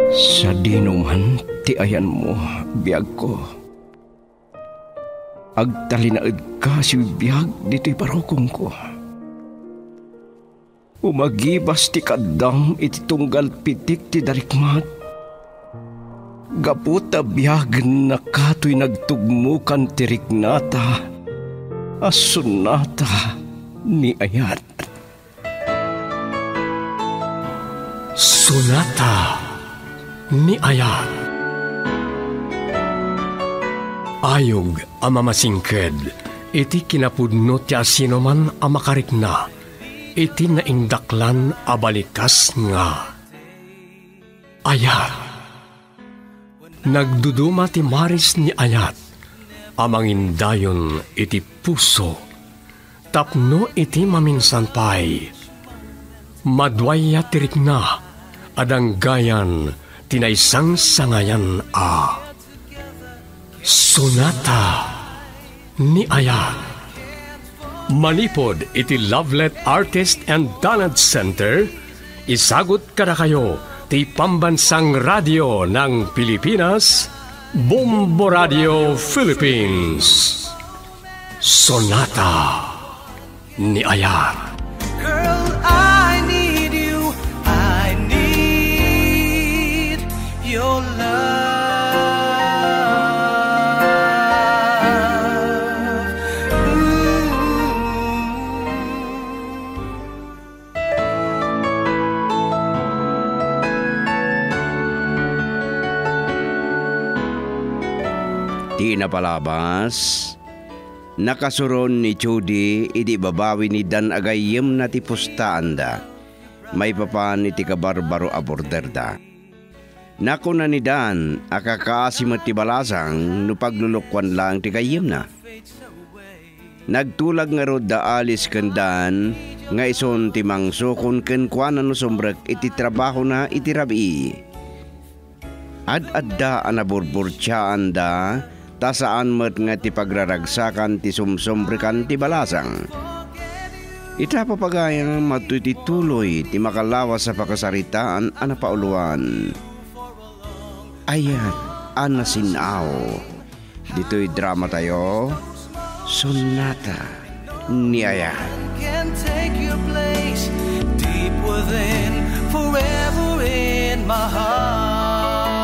Sa dinuman ti ayan mo, biyag ko. Agtalinaed ka si biyag dito'y parokong ko. Umagibas ti kadam iti tunggal pitik ti darikmat. Gaputa biyag na kato'y nagtugmukan ti riknata, asunata ni ayat. Sonata ni ayat. Ayog ang mamasingked, iti kinapudno ti asinoman ang makarikna, iti naindaklan abalikas nga. Ayat. Nagduduma ti maris ni ayat, amangindayon iti puso, tapno iti maminsan pay. Madwaya tirikna, adang gayan, tinaysang sangayan a. Sonata ni ayat. Manipod iti Lovelet Artist and Talent Center, isagot kada kayo ti Pambansang Radio ng Pilipinas, Bombo Radio Philippines. Sonata ni ayat. Girl, I need you. I need your love. Di napalabas, nakasuron ni Judy iti babawi ni Dan agayem na ti pustaan da. May papan iti kabarbaro a border da. Nakuna ni Dan akakaasimot ti balasang no paglulukwan lang ti gayem na. Nagtulag nga rod da alis ken Dan nga ison ti mangsukon ken kuanan no sombrek iti trabaho na iti rabi. Ad-adda anaburburtsaan da ta saan met nga ti pagraragsakan ti sumsumbrikan ti balasang. Ita papagayang matutituloy ti makalawas sa pakasaritaan ana pauluan. Ayat ana sinaw. Dito'y drama tayo, Sonata ni Ayat. Can take your place deep within, forever in my heart.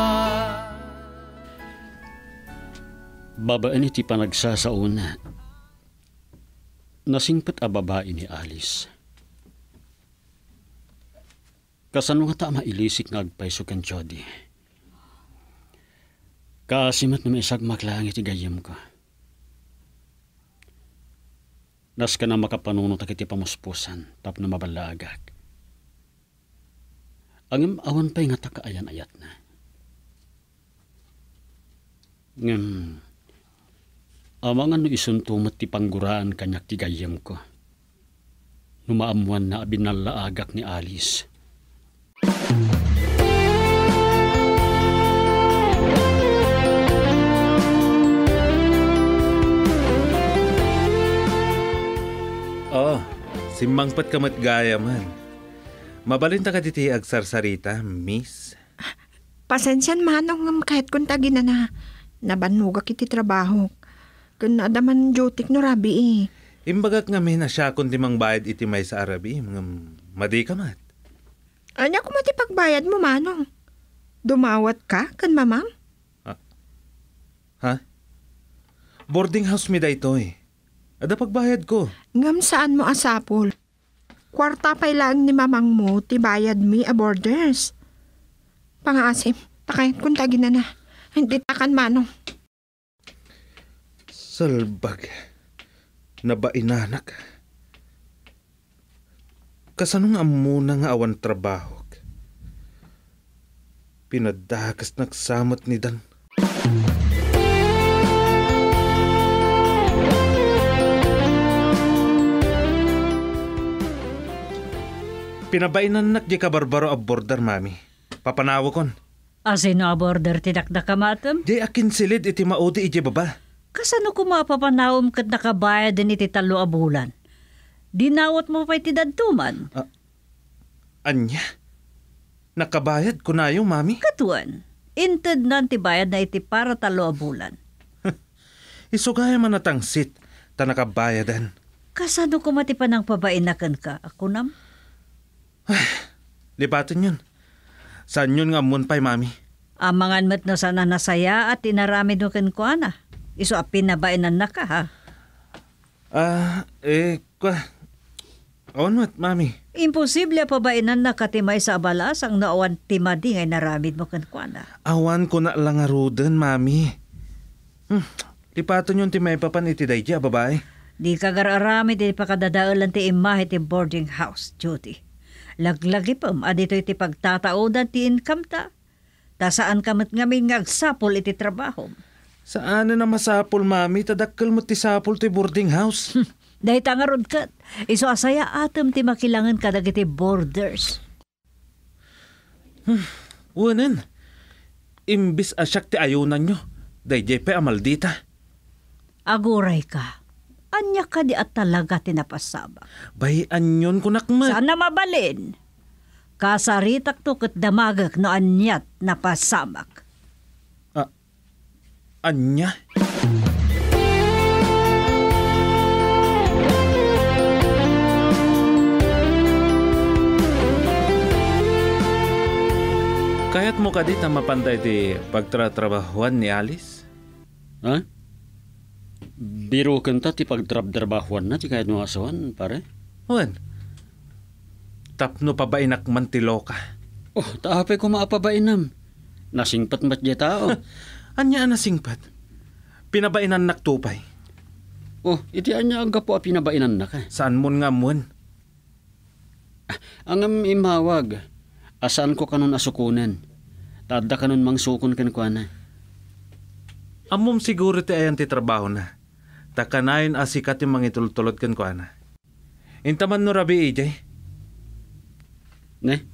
Babaan iti panagsasauna. Nasingpet a babae ni Alice. Kasano nga ta mailisik nga agpaiso ken Jody. Kaasimat na may isagmak lang iti gayem ko. Nas ka na makapanunot iti pamuspusan tap na mabalagak. Ang awan pa'y nga takaayan-ayat na. Amang ano isuntumot ti pangguraan kanyak ti gayem ko. Numaamuan na abinalaagak ni Alice. Oh, simmangpat kamat gaya man. Mabalinta ka diti agsarsarita, miss. Pasensyan manong kahit kung tagi na nabanugak iti trabaho. Kung adaman jutik no rabi eh. Imbagak nga may na siya kung di mang bayad iti may sa arabi, mga madi ka mat. Anya kung mati pagbayad mo manong? Dumawat ka kan mamam? Ha? Boarding house mi da ito eh. Ada pagbayad ko. Ngam saan mo asapol? Kwarta pa lang ni mamang mo ti bayad mi a borders. Pangaasim, takayat kung tagi na. Hindi takan manong. Salbag. Nabainanak. Kasanong amuna nga awan trabaho. Pinadakas nagsamot ni Dan. Pinabainan nak di ka barbaro ab border, mami. Papanawo kon. Asino a border ti dakdakamatem? Di akin silid iti maudi iti baba. Kasano ko mapapanawom kat nakabayad din iti 3 a bulan? Dinawat mo pa iti dadtuman? Anya? Nakabayad ko na yung mami. Katuan, inted nan ti bayad na iti para 3 a bulan. Isugaya man natangsit, ta nakabayadan. Kasano ko matipan ang pabainakan ka, ako nam? Libatin yun. Saan yun nga pa'y mami? Amangan met na sana nasaya at inaramid mo kan kuana. Iso apin na bainan na ka, ha? Onwat, mami. Imposible pa bainan na katimay sa abalas ang naawan timadi ngay naramid mo kan kuana. Awan ko na lang arudan, mami. Lipaton yung timay papan iti dayja, babae. Di ka gararamid iti pakadadaalan ti imahe ti boarding house, Judy. Laglagi pam, adito iti pagtataodan ti income ta. Ta saan kamat ngamin ngagsapol iti trabaho. Saan na masapol, mami? Tadakkel mo ti sapol ti boarding house. Dahil tangarod kat, iso asaya atom ti makilangan kadag iti borders. Wanan. Imbis asyak ti ayunan nyo. Dayjay pa amaldita. Aguray ka. Anya ka di at talaga tinapasabak. Bayan yun kunakmat. Sana mabalin. Kasaritak to kat damagak no anyat napasabak. Anya? Kaya't mo ka di na mapantay di pagtratrabahuan ni Alice? Ha? Biro kanta ti pagtrabdarbahuan na ti kahit mga asawan, pare? Juan, tapno pa ba inak man ti loka? Oh, taapay ko maapabainam. Nasingpat mat di tao. Anya nasingpat? Pinabainan naktupay. Oh, iti anya ang gapo a pinabainan na ka. Saan mo nga muan? Ang imawag, asaan ko kanon asukunan? Tada kanon mangsukon kan ko na. Amom siguro ti ayan ti trabaho na. Takanayon asikat yung mga itultulod kan ko na. Intaman no rabi ijay. Ne?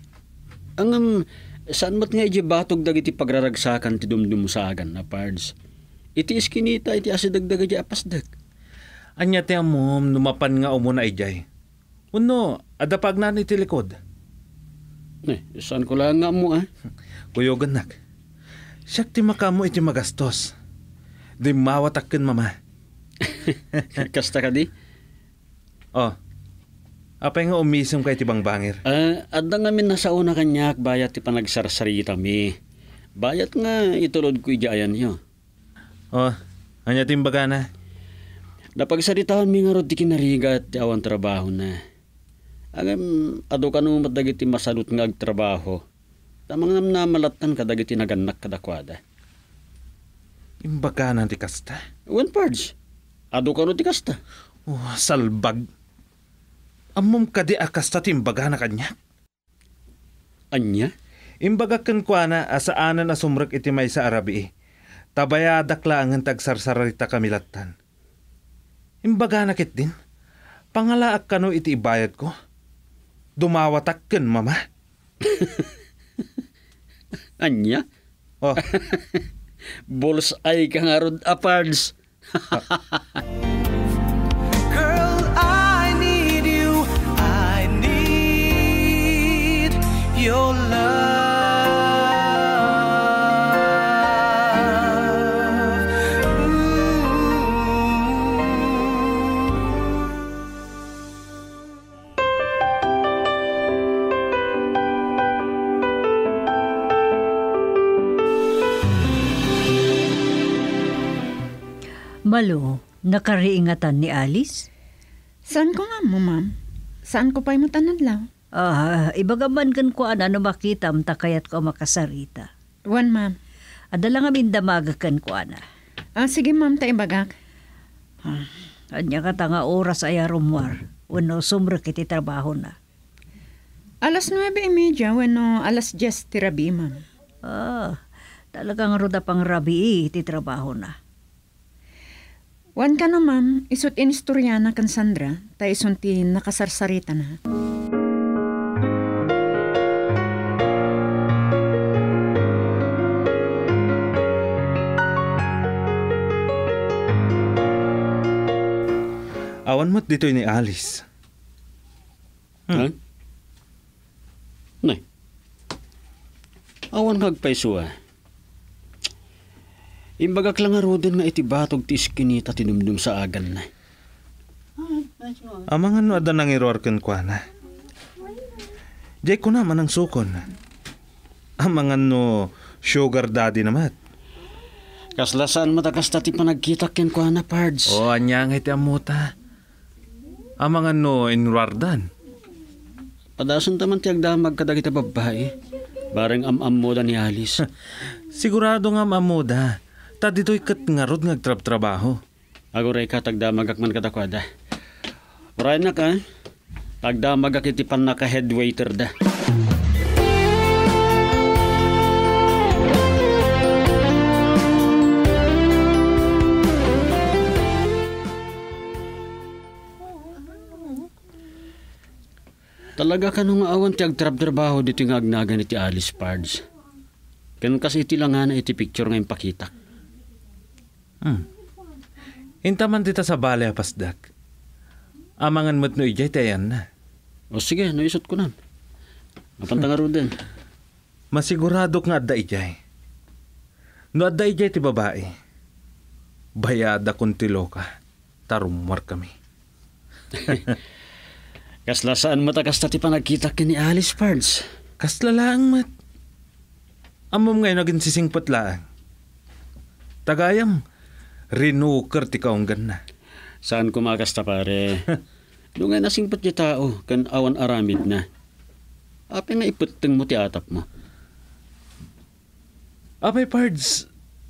Saan mat nga iti batog dagiti pagraragsakan ti dumdumusagan na pards? Iti iskinita iti asidagdaga di apasdag. Anya ti amom numapan nga umuna ijay. Uno, adapag na iti likod. Ne, saan ko lang nga mo Kuyogan nak. Siyak ti makamo iti magastos. Di mawatakken mama. Kasta ka di? Oh, apay nga umisong kay tibang bangir. Adda nga min nasa una kanyak bayat ti panagsarsarita mi. Bayat nga itulod ko ijayan niyo. Oh, anya timbaga na. Napagsaritaan mi nga rod ti kinariga at ti awan trabaho na. Ado ka nung madagiti masalot nga agtrabaho. Tamang namalatan kadagiti naganak kadakwada. Imbaga na ti kasta. One pards. Ado ka no ti kasta. Oh, salbag. Amom kadi akasta ti imbaga na kanya. Anya? Imbaga kan kwa na asaanan asumrek iti may sa Arabi. Tabayadak lang ang tagsarsarita kamilatan. Imbaga na kit din. Pangalaak kano iti ibayad ko. Dumawatak ken mama. Anya? Oh. Bols ay kang arod apards. Girl, I need you. I need your love. Malo, nakariingatan ni Alice? Saan ko nga mo, ma'am? Saan ko pa'y matanadlaw? Ibagaman kan ko ano makitam takayat ko makasarita. Wan, ma'am. Adala nga mindamagakan ko ana. Sige, ma'am, ta ibagak. Anya ka nga oras ay arumwar. Wano sumrek iti trabaho na. 9:30, wano 10:10 tirabi, ma'am. Talagang roda pang rabi iti trabaho na. Wan ka na, ma'am. Isut inistoryana kan Sandra. Ta isunti nakasarsarita na. Awan mo't dito ni Alice. Nay, Awan kagpaysuwa. Imbagak lang nga roden nga iti batog ti iskinita tinumdum sa agan na. Amangan no ada nang irorken kwa na. Jay ko naman ang sukon. Amangan no sugar daddy naman. Kaslasaan matakas tati panagkita ken kwa na, Pards. O anyang iti amuta. Amangan no inwardan. Padasan taman ti agdamag kadag iti babae. Bareng am mo da ni Alice. Sigurado nga mamuda. Ta dito'y kat ngarod ngagtrab-trabaho. Aguray ka tagdamagak man katakwada. Uray na ka. Tagdamagak iti pan naka head waiter da. Talaga ka nung awan ti agtrab-trabaho dito nga agnagan iti Alice, Pards. Ganun kasi iti lang na iti picture nga yung pakitak. Intaman dita sa bale apasdak. Amangan mo't no ijay tayan na. O sige, naisot ko na. Napantangaro din. Masigurado nga adda ijay. No adda ijay ti babae. Bayada kun ti loka. Tarumwar kami. Kaslasaan matakas tati panagkita ken ni Alice, Pards. Kaslalaang mat. Amom ngayon naging sisingpot laang. Tagayam, rinuker ti kaunggan na. Saan kumakasta pare? Doon nga nasingpot ti tao, kan awan aramid na. Ape nga iputeng mo ti atap mo. Apay, Pards.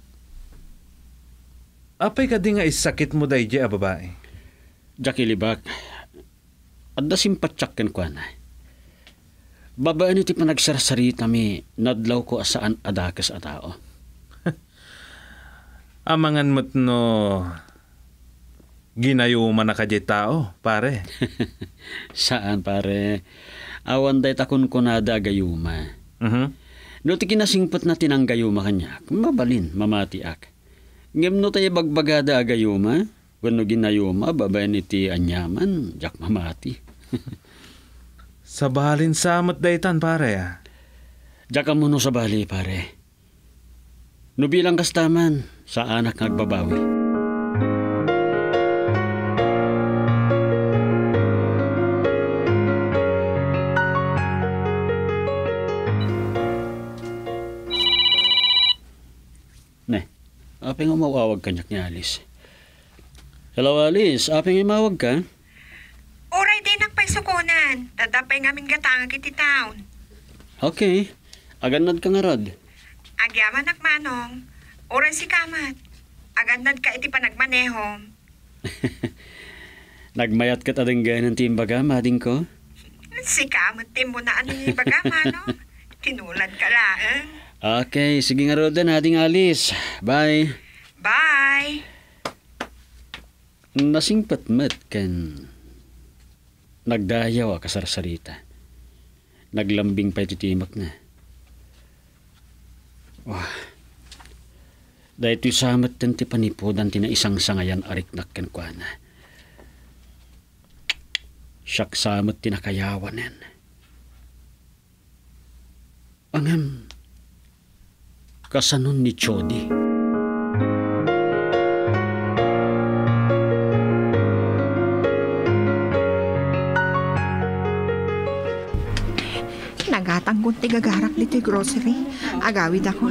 Apay ka di nga isakit mo dahi a babae. Jackie Libak, adda simpatsak ken kwa na. Babaan iti panagsarasarita mi, nadlaw ko asaan adakas a tao. Amangan mo't no ginayuman na kadya tao, pare. Saan, pare? Awan day takon ko nada agayuma. No ti kinasingpot na tinanggayuma kanya, mabalin, mamatiak. Ngem no tayo bagbagada agayuma, wano ginayuma, babayan iti anyaman, jak mamati. Sa balin samot daytan, pare. Jak mo no sa bali, pare. No bilang kastaman, sa anak nagbabawi. Ne, apeng umawawag kanyak ni Alice. Hello, Alice. Apeng imawag ka? Oray din ang pagsukunan. Dadapay ngamin gatangag iti town. Okay. Aganad ka nga rod. Agyaman manong. Oray si kamat. Agandad ka iti panagmaneho. Nagmayat ka tadanggan ng timbaga, mading ko? Si kamat tim mo na ano yung baga, manong. Tinulad ka lang. Okay, sige nga rod na, ading Alice. Bye. Bye. Nasingpatmat kan nagdayaw a kasarsarita. Naglambing pa ititimak na. Wah. Dahil ito'y samat din ti panipodan ti na isang sangayan ariknak ken kwa na. Siyak samat ti nakayawanan. Angam kasanon ni Chody. Nagatanggon ti gagarak dito'y grocery. Agawid ako.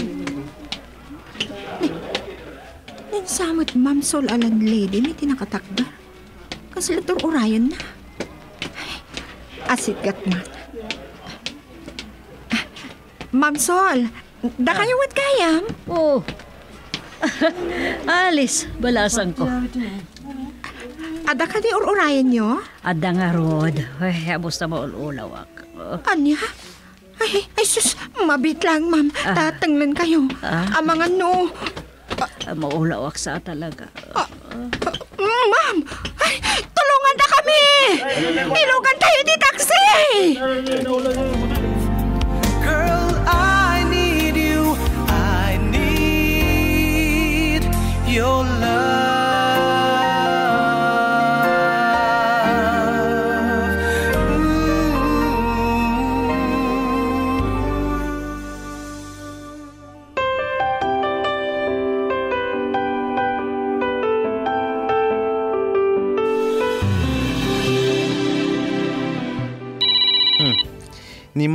Samot Ma'am Sol alan lady ni tinakatakda. Kasalator orayan na. Asit gat man. Ma'am Sol, da kayo wat kayam? Oh. Alice, balasan ko. Ada ka di orayan nyo? Ada nga rod. Ay, abos na maululawak. Anya? Ay, sus, mabit lang, ma'am. Tatanglan kayo. Amangan no. Maulawak sa talaga. Ma'am! Ay, tulungan na kami! Tilugan tayo di taxi! Girl, I need you. I need your love.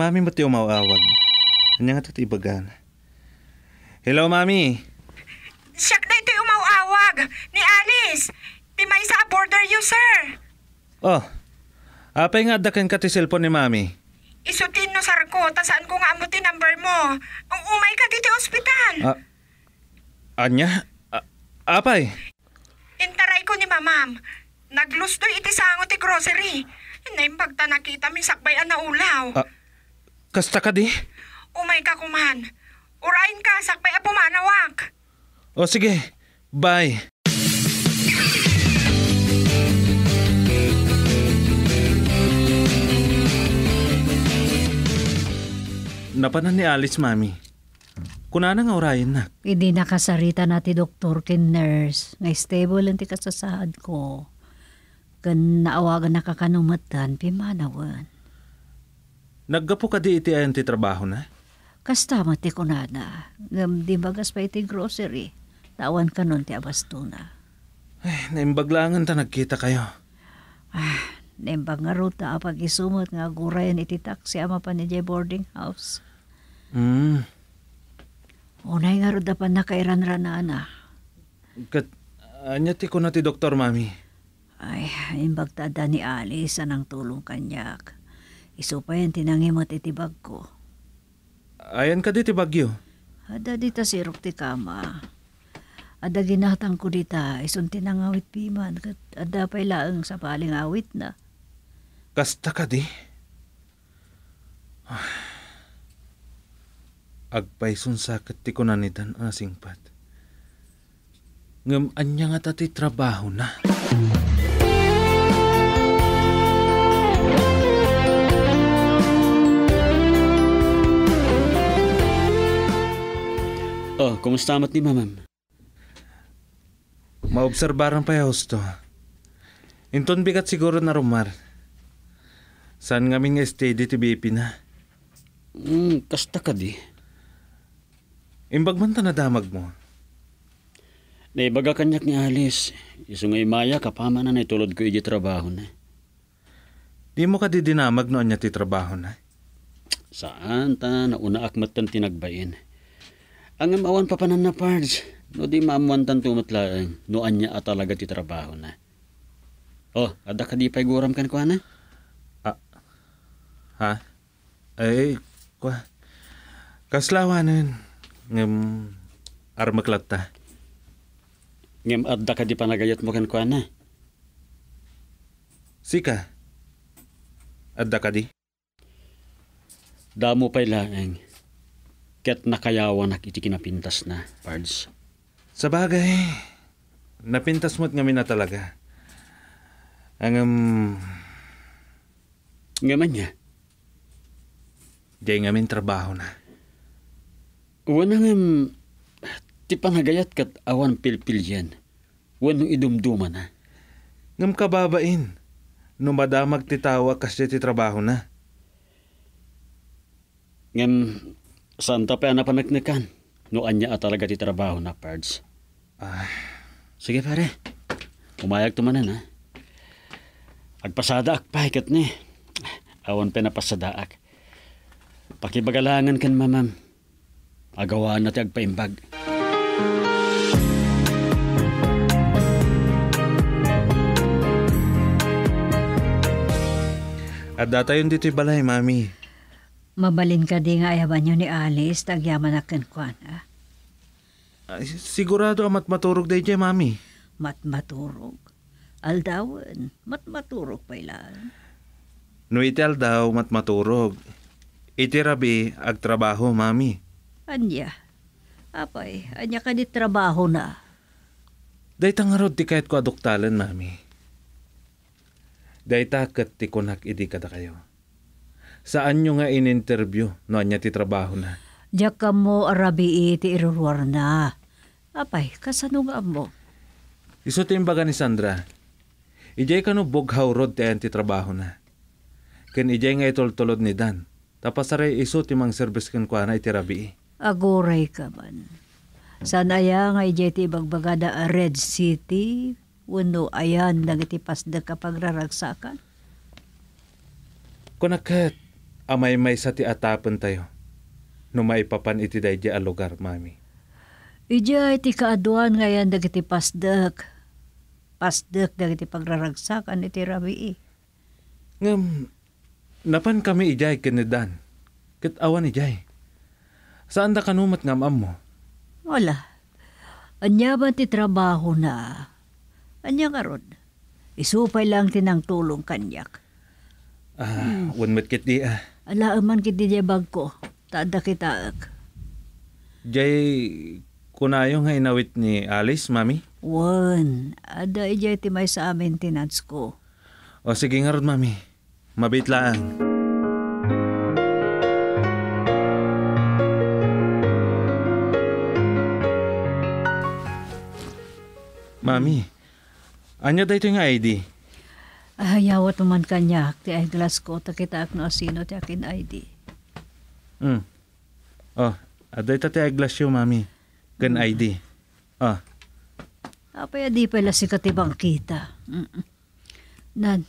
mami mo ti umawawag. Kanya nga ti ibagan. Hello, mami. Siyak na ito'y umawawag ni Alice. Di may sa border you, sir. Oh, apay nga dakan ka ti cellphone ni mami. Isutin no, sar ko. Saan ko nga amutin number mo? Ang umay ka dito ospital. Anya? Apay? Intaray ko ni mamam. Naglustoy iti sango ti grocery. Naimbag ta nakita mi sakbayan na ulaw. Kasta ka di? Umay ka kuman. Urain ka, sakbay a pumanawak. O sige, bye. Napanan ni Alice, mami. Kunana nga orayin na. Hindi nakasarita na ti doktor ken nurse. Nga stable lang ti kasasahad ko. Kan naawagan nakakanumatan, pimanawan. Naggapo ka di iti ayan ti trabaho na? Kasta mo ti kunana. Ngam di bagas pa iti grocery. Tawan ka nun ti abastuna. Ay, naimbaglangan ta nagkita kayo. Naimbag nga ruta pag isumot nga gurayan iti taxi ama pa ni Jay boarding house. Unay nga ruta pa nakairan-ranana. Anya ti ko na ti doktor, mami. Ay, imbag tada ni Alice anang tulong kanyak. Isupayan tinangimot iti bag ko. Ayan ka di ti bagyo. Ada dita sirok ti kama. Ada ginatang ko dita, isun tinangawit piman. Ada pa'y laang sa paling awit na. Kasta ka di? Agpay sakit ti kunanitan asingpat. Ngam anya nga tati trabaho na. Oh, kumusta amat ni mamam? Maobserbaran pa yung hosto. Inton bigat siguro na rumar. Saan ngamin nga steady ti BP na? Kasta ka di. Imbag man ta nadamag mo. Naibaga kanyak ni Alice. Iso nga imaya kapama na naitulod ko iji trabaho na. Di mo ka di dinamag noon niya ti trabaho na? Saan ta nauna akmat tan tinagbayin. Ang amawan pa panan na parts. No di maamuan tan tumatlaan. No anya at talaga ti trabaho na. Oh, ada ka di pa'y guram kan ko na? Ha? Ay, kwa. Kaslawanan. Ngam armaklat ta. Ngam adda ka di panagayat mo kan ko na? Sika. Adda ka di? Damo pa'y laeng. Ket nakayawan nak iti kinapintas na, Pards. Sa bagay, napintas mo't ngamin na talaga. Ngaman niya? Di ngamin trabaho na. Wana ti panagayat kat awan pilpil yan. Wano idumduma na. Ngam kababain, no madamag ti tawa kasi ti trabaho na. Ngam, saan ta pa na panagnikan? No anya at talaga ti trabaho na, Pards. Sige pare, umayag tumanan ha. Agpasada ak pahikat ni. Awan pa napasada ak. Pakibagalangan kan mamam. Agawaan na ti agpaimbag. At datayon dito'y balay, mami. Mabalin ka di nga ayaban nyo ni Alice, tagyaman na kankwan, ha? Sigurado amat maturog day dyan, mami. Matmaturog. Aldawan, matmaturog pa ilan. No itel daw matmaturog. Iti rabi agtrabaho, mami. Anya? Apay, anya ka di trabaho na. Day tangarod ti kahit ko aduktalan, mami. Day takat ti kunak idi kada kayo. Saan nyo nga in-interview no anya ti trabaho na? Diyak ka mo arabi iti iruruar na. Apay, kasano nga mo? Iso ti imbaga ni Sandra. Ijay ka no bughaw rod ti ayan ti trabaho na. Ken ijay nga itultulod ni Dan. Tapasaray iso ti mang service ken kwa na iti rabi. Agoray ka man. Sanaya nga ijay ti bagbagada Red City. Wano ayan nagitipas da kapag raragsakan. Kunakat, amay may sa ti atapan tayo. No maipapan iti daydi a lugar, mami. Ija iti kaaduan ngayon dagiti pasdek. Pasdek dagiti pagraragsakan iti rabii. Ngam, napan kami ijay kinidan. Ket awan ijay. Saan da kanumat ngam mo? Wala. Anya ba ti trabaho na? Anya karod. Isupay lang tinang tulong kanyak. Wanmat kit di Alaaman kiti di bag ko. Tada kitaak. Jay, kunayo nga inawit ni Alice, mami? Wan. Ada ijay ti may sa amin tinats ko. O sige nga ron, mami. Mabait lang. Mami, anya da ito yung ID? Yawat naman kanyak. Ti ay glass ko. Takitaak no asino ti akin ID. Oh, aday ta ti aglas yung mami. Gan ID. Apaya di pala si katibang kita. Nan.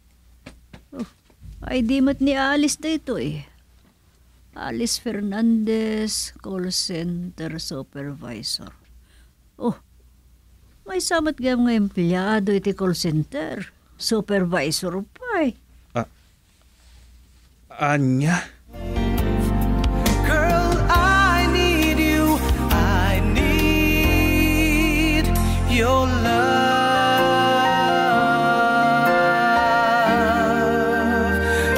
ID mat ni Alice da ito eh. Alice Fernandez, call center supervisor. May samat gam nga empleyado iti call center. Supervisor pa eh. Anya? Girl, I need you. I need your love.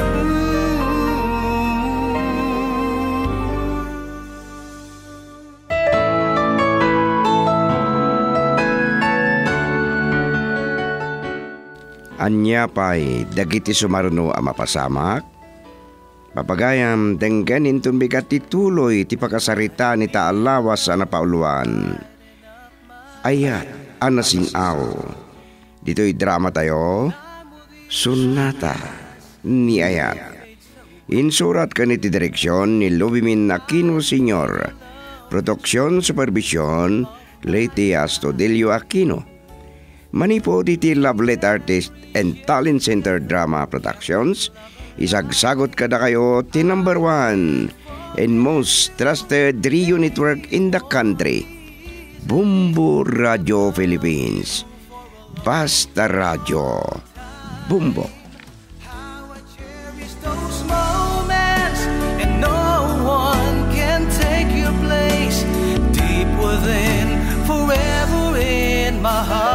Anya pa'y dagiti sumaruno a mapasamak, papagayam dengganin tumbikat tituloy ti pakasarita ni taalawas a napauluan. Ayat anasing aw, dito'y drama tayo, Sonata ni Ayat. Insurat ka ni ti direksyon ni Lubimin Aquino Sr. Produksyon Supervision Leyte Astudillo Aquino. Manipo diti Lovelet Artist and Talent Center Drama Productions, isagsagot kada kayo ti number 1 and most trusted radio network in the country, Bumbo Radio Philippines. Basta Radio Bumbo. How I cherish those moments, and no one can take your place. Deep within, forever in my heart.